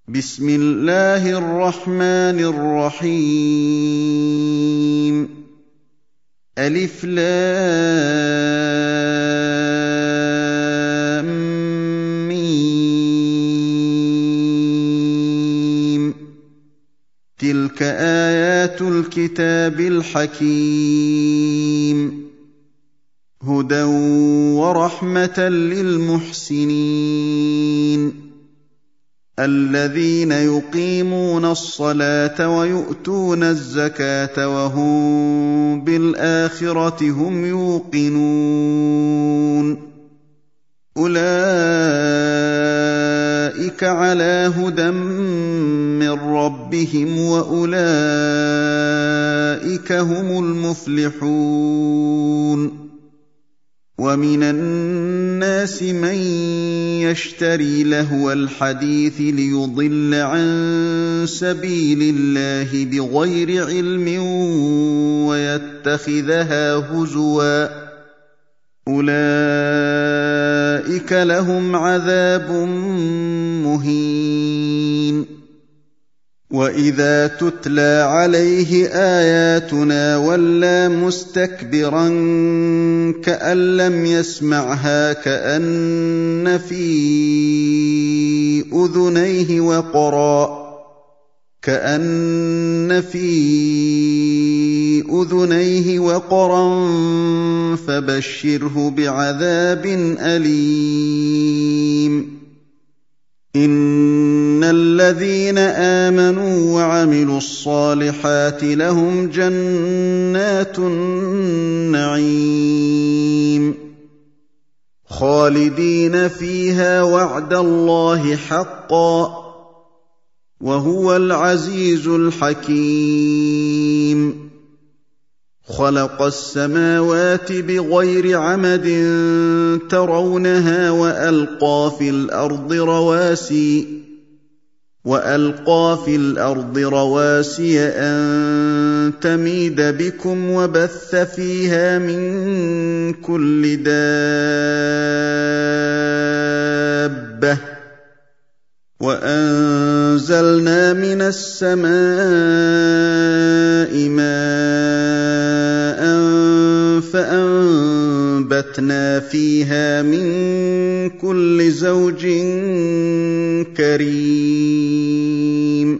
بسم الله الرحمن الرحيم ألف لام ميم تلك آيات الكتاب الحكيم هدى ورحمة للمحسنين الذين يقيمون الصلاة ويؤتون الزكاة وهم بالآخرة هم يوقنون أولئك على هدى من ربهم وأولئك هم المفلحون ومن الناس من يشتري لهو الحديث ليضل عن سبيل الله بغير علم ويتخذها هزوا أولئك لهم عذاب مهين وإذا تتلى عليه آياتنا ولى مستكبرا كأن لم يسمعها كأن في أذنيه وقرا فبشره بعذاب أليم إن الذين آمنوا وعملوا الصالحات لهم جنات النعيم خالدين فيها وعد الله حقا وهو العزيز الحكيم خلق السماوات بغير عمد ترونها وألقى في الأرض رواسي أن تميد بكم وبث فيها من كل دابة وأنزلنا من السماء ماء فأنبتنا فيها من كل زوج كريم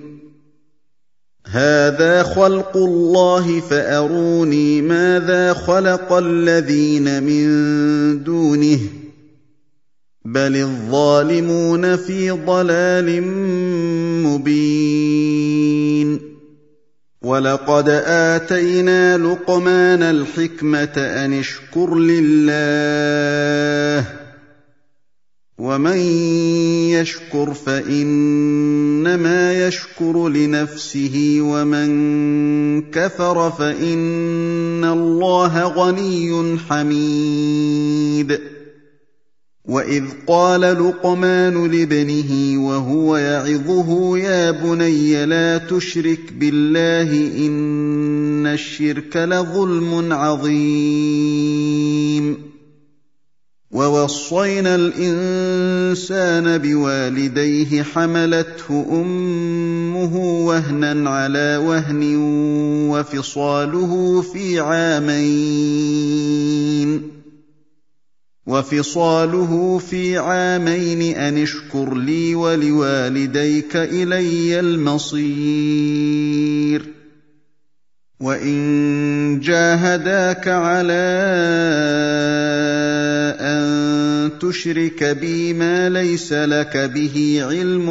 هذا خلق الله فأروني ماذا خلق الذين من دونه بل الظالمون في ضلال مبين ولقد آتينا لقمان الحكمة أن اشكر لله ومن يشكر فإنما يشكر لنفسه ومن كفر فإن الله غني حميد وإذ قال لقمان لابنه وهو يعظه يا بني لا تشرك بالله إن الشرك لظلم عظيم ووصينا الإنسان بوالديه حملته أمه وهنا على وهن وفصاله في عامين أن اشكر لي ولوالديك إلي المصير وإن جاهداك على أن تشرك بي ما ليس لك به علم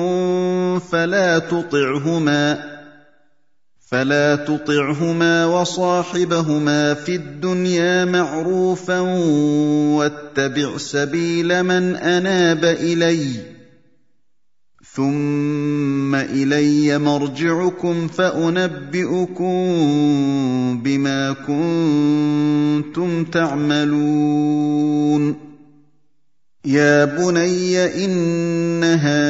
فلا تطعهما وصاحبهما في الدنيا معروفا واتبع سبيل من أناب إلي ثم إلي مرجعكم فأنبئكم بما كنتم تعملون يا بني إنها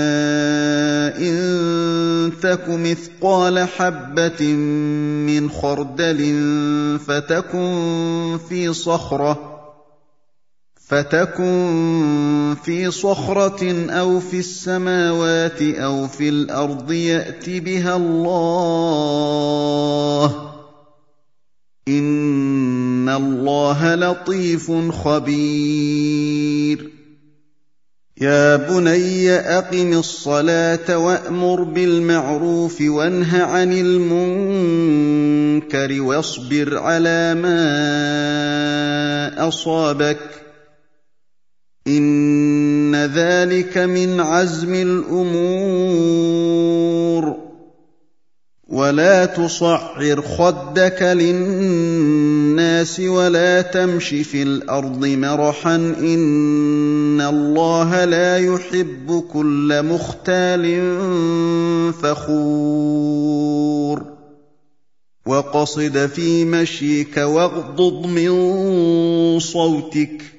إن تك مثقال حبة من خردل فتكن فَتَكُن فِي صَخْرَةٍ أَوْ فِي السَّمَاوَاتِ أَوْ فِي الْأَرْضِ يَأْتِ بِهَا اللَّهُ ۚ إِنَّ اللَّهَ لَطِيفٌ خَبِيرٌ يَا بُنَيَّ أَقِمِ الصَّلَاةَ وَأْمُرْ بِالْمَعْرُوفِ وَانْهَ عَنِ الْمُنكَرِ وَاصْبِرْ عَلَىٰ مَا أَصَابَكَ ۖ إِنَّ ذَٰلِكَ مِنْ عَزْمِ الْأُمُورِ وَلَا تُصَعِّرْ خَدَّكَ لِلنَّاسِ وَلَا تَمْشِ فِي الْأَرْضِ مَرَحًا ۖ إِنَّ اللَّهَ لَا يُحِبُّ كُلَّ مُخْتَالٍ فَخُورٍ وَاقْصِدْ فِي مَشْيِكَ وَاغْضُضْ مِن صَوْتِكَ ۚ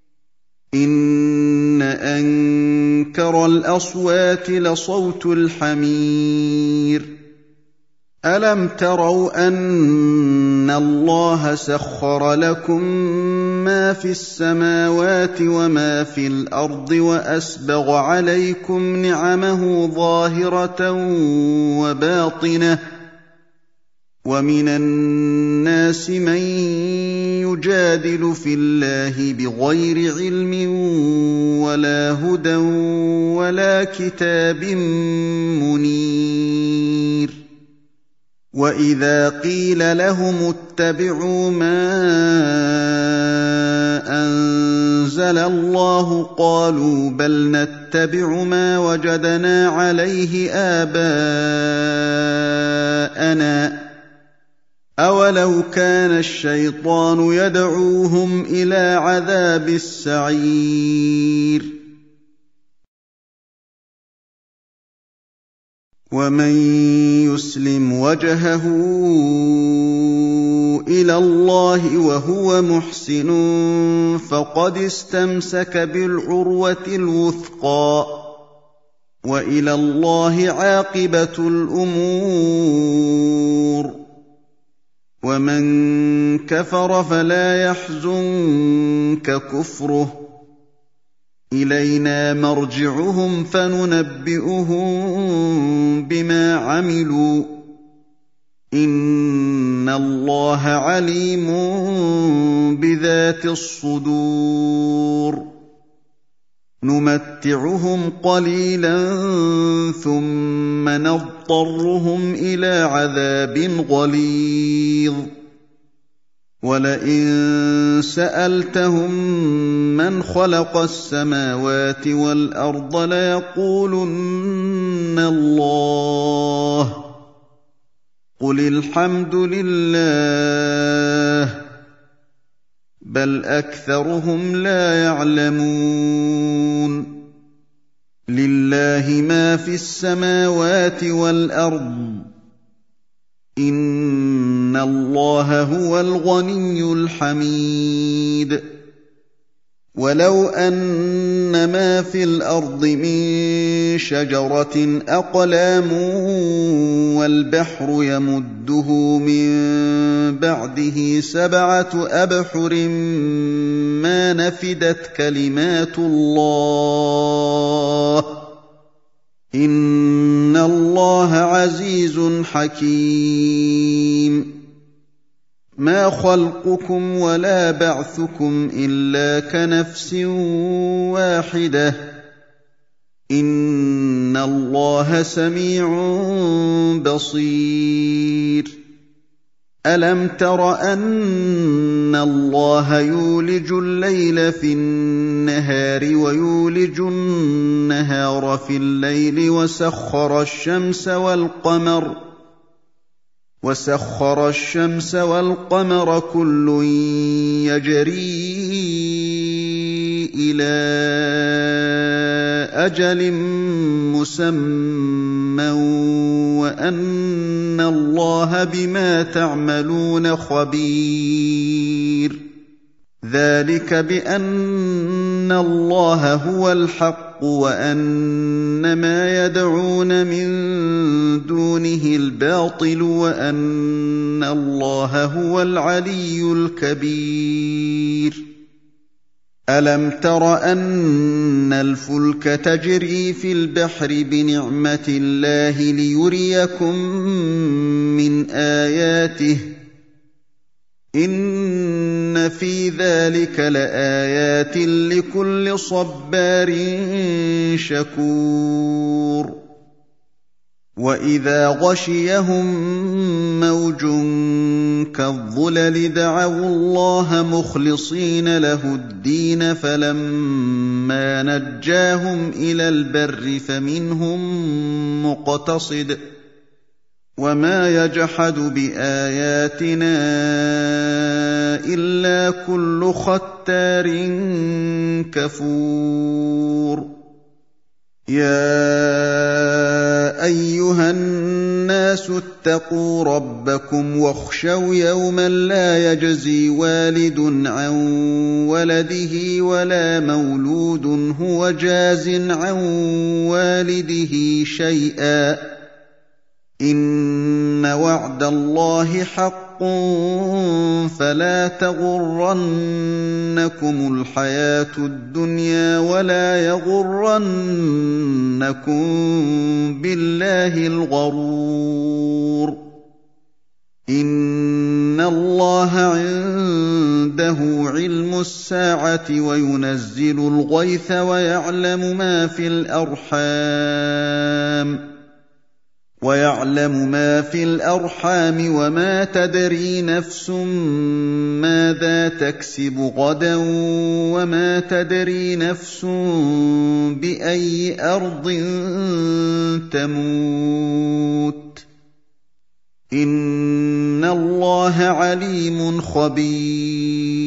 إِنَّ أَنكَرَ الْأَصْوَاتِ لَصَوْتُ الْحَمِيرِ أَلَمْ تَرَوْا أَنَّ اللَّهَ سَخَّرَ لَكُم مَّا فِي السَّمَاوَاتِ وَمَا فِي الْأَرْضِ وَأَسْبَغَ عَلَيْكُمْ نِعَمَهُ ظَاهِرَةً وَبَاطِنَةً ۗ وَمِنَ النَّاسِ مَن يُجَادِلُ فِي اللَّهِ بِغَيْرِ عِلْمٍ وَلَا هُدًى وَلَا كِتَابٍ مُّنِيرٍ وَإِذَا قِيلَ لَهُمُ اتَّبِعُوا مَا أَنزَلَ اللَّهُ قَالُوا بَلْ نَتَّبِعُ مَا وَجَدْنَا عَلَيْهِ آبَاءَنَا ۚ أَوَلَوْ كَانَ الشَّيْطَانُ يَدْعُوهُمْ إِلَىٰ عَذَابِ السَّعِيرِ وَمَن يُسْلِمْ وَجْهَهُ إِلَى اللَّهِ وَهُوَ مُحْسِنٌ فَقَدِ اسْتَمْسَكَ بِالْعُرْوَةِ الْوُثْقَىٰ ۗ وَإِلَى اللَّهِ عَاقِبَةُ الْأُمُورِ وَمَن كَفَرَ فَلَا يَحْزُنكَ كُفْرُهُ ۚ إِلَيْنَا مَرْجِعُهُمْ فَنُنَبِّئُهُم بِمَا عَمِلُوا ۚ إِنَّ اللَّهَ عَلِيمٌ بِذَاتِ الصُّدُورِ نُمَتِّعُهُمْ قَلِيلًا ثُمَّ نَضْطَرُّهُمْ إِلَىٰ عَذَابٍ غَلِيظٍ وَلَئِن سَأَلْتَهُم مَّنْ خَلَقَ السَّمَاوَاتِ وَالْأَرْضَ لَيَقُولُنَّ اللَّهُ ۚ قُلِ الْحَمْدُ لِلَّهِ ۚ بَلْ أَكْثَرُهُمْ لَا يَعْلَمُونَ لِلَّهِ مَا فِي السَّمَاوَاتِ وَالْأَرْضِ ۚ إِنَّ اللَّهَ هُوَ الْغَنِيُّ الْحَمِيدُ وَلَوْ أَنَّ مَا فِي الْأَرْضِ مِن شَجَرَةٍ أَقْلَامٌ وَالْبَحْرُ يَمُدُّهُ مِن بَعْدِهِ سَبْعَةُ أَبْحُرٍ مَّا نَفِدَتْ كَلِمَاتُ اللَّهِ ۗ إِنَّ اللَّهَ عَزِيزٌ حَكِيمٌ مَا خَلْقُكُمْ وَلَا بَعْثُكُمْ إِلَّا كَنَفْسٍ وَاحِدَةٍ ۗ إِنَّ اللَّهَ سَمِيعٌ بَصِيرٌ أَلَمْ تَرَ أَنَّ اللَّهَ يُولِجُ اللَّيْلَ فِي النَّهَارِ وَيُولِجُ النَّهَارَ فِي اللَّيْلِ وَسَخَّرَ الشَّمْسَ وَالْقَمَرَ كُلٌّ يَجْرِي إِلَىٰ أَجَلٍ مُّسَمًّى وَأَنَّ اللَّهَ بِمَا تَعْمَلُونَ خَبِيرٌ ذَٰلِكَ بِأَنَّ اللَّهَ هُوَ الْحَقُّ وَأَنَّ مَا يَدْعُونَ مِن دُونِهِ الْبَاطِلُ وَأَنَّ اللَّهَ هُوَ الْعَلِيُّ الْكَبِيرُ أَلَمْ تَرَ أَنَّ الْفُلْكَ تَجْرِي فِي الْبَحْرِ بِنِعْمَتِ اللَّهِ لِيُرِيَكُم مِّنْ آيَاتِهِ ۚ إِنَّ فِي ذَٰلِكَ لَآيَاتٍ لِّكُلِّ صَبَّارٍ شَكُورٍ وَإِذَا غَشِيَهُم مَّوْجٌ كَالظُّلَلِ دَعَوُا اللَّهَ مُخْلِصِينَ لَهُ الدِّينَ فَلَمَّا نَجَّاهُمْ إِلَى الْبَرِّ فَمِنْهُم مُّقْتَصِدٌ ۚ وَمَا يَجْحَدُ بِآيَاتِنَا إِلَّا كُلُّ خَتَّارٍ كَفُورٍ يَا أَيُّهَا النَّاسُ اتَّقُوا رَبَّكُمْ وَاخْشَوْا يَوْمًا لَّا يَجْزِي وَالِدٌ عَن وَلَدِهِ وَلَا مَوْلُودٌ هُوَ جَازٍ عَن وَالِدِهِ شَيْئًا ۚ إِنَّ وَعْدَ اللَّهِ حَقٌّ فَلَا تَغُرَّنَّكُمُ الْحَيَاةُ الدُّنْيَا وَلَا يَغُرَّنَّكُم بِاللَّهِ الْغَرُورُ إِنَّ اللَّهَ عِندَهُ عِلْمُ السَّاعَةِ وَيُنَزِّلُ الْغَيْثَ وَيَعْلَمُ مَا فِي الْأَرْحَامِ وَمَا تَدْرِي نَفْسٌ مَّاذَا تَكْسِبُ غَدًا وَمَا تَدْرِي نَفْسٌ بِأَيِّ أَرْضٍ تَمُوتُ ۚ إِنَّ اللَّهَ عَلِيمٌ خَبِيرٌ